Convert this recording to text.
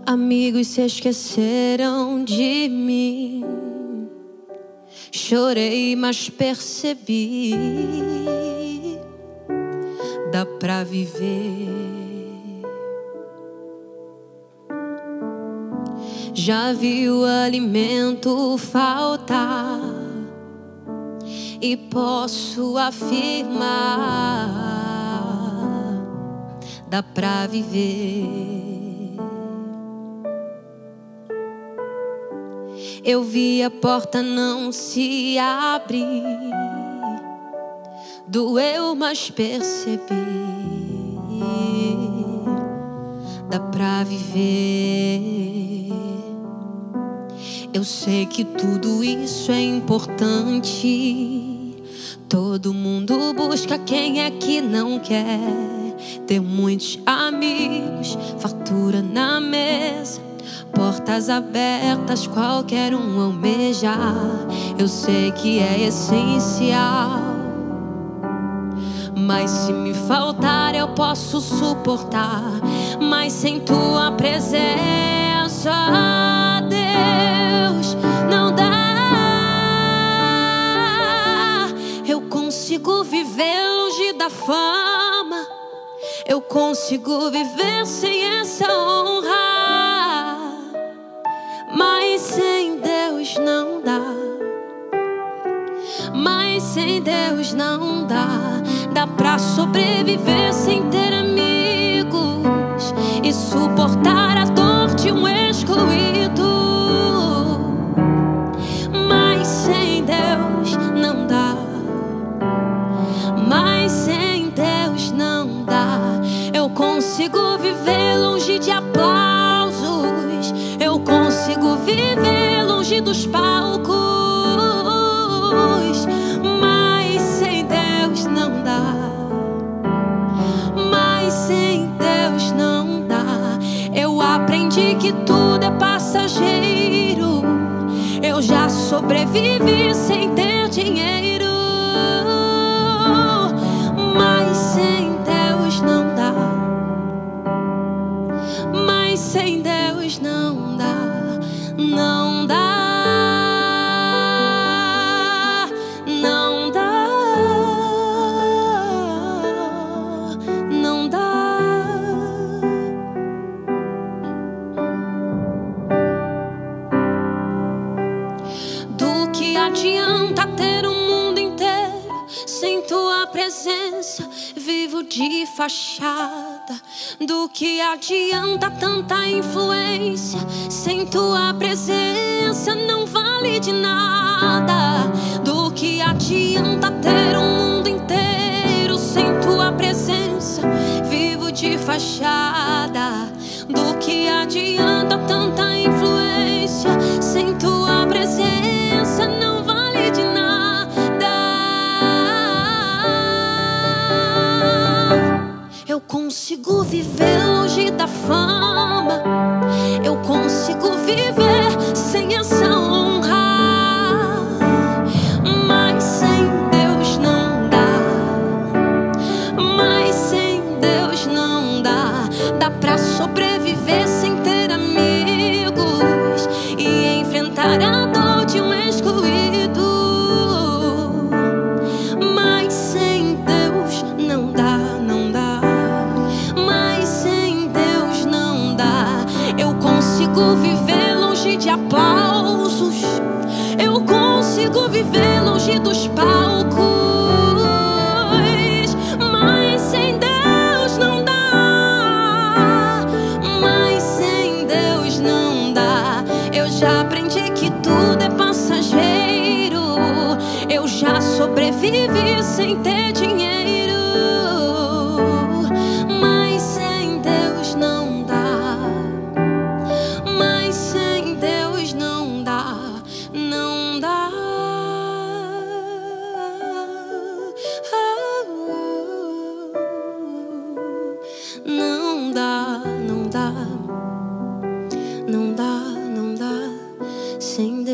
Amigos se esqueceram de mim. Chorei, mas percebi, dá pra viver. Já vi o alimento faltar e posso afirmar, dá pra viver. Eu vi a porta não se abrir, doeu, mas percebi, dá pra viver. Eu sei que tudo isso é importante. Todo mundo busca, quem é que não quer ter muitos amigos, fartura na mesa, portas abertas, qualquer um almejar. Eu sei que é essencial, mas se me faltar eu posso suportar. Mas sem tua presença, Deus, não dá. Eu consigo viver longe da fama, eu consigo viver sem essa honra, mas sem Deus não dá. Mas sem Deus não dá. Dá pra sobreviver sem ter amigos e suportar a dor de um excluído, mas sem Deus não dá. Mas sem Deus não dá. Eu consigo viver longe de aplausos, eu consigo viver longe dos palcos, mas sem Deus não dá. Mas sem Deus não dá. Eu aprendi que tudo é passageiro. Eu já sobrevivi sem ter dinheiro, mas sem Deus não dá. Mas sem Deus não dá. Não dá. Não dá. Não dá. Do que adianta ter o mundo inteiro sem tua presença? Vivo de fachada. Do que adianta tanta influência sem tua presença? Não vale de nada. Do que adianta ter o mundo inteiro sem tua presença? Vivo de fachada. Do que adianta tanta influência sem tua presença? Não vale de nada. Eu consigo viver longe da fama, eu consigo viver sem essa honra, mas sem Deus não dá. Mas sem Deus não dá. Dá pra sobreviver sem ter amigos e enfrentar a dor de um excluído, mas sem Deus não dá. Não dá. Mas sem Deus não dá. Eu consigo viver longe de aplausos, eu consigo viver longe dos palcos, mas sem Deus não dá. Mas sem Deus não dá. Eu já aprendi que tudo é passageiro. Eu já sobrevivi sem ter dinheiro, mas sem Deus não dá. Mas sem Deus não dá. Não dá. Não dá, não dá. Não dá, não dá. Sem Deus.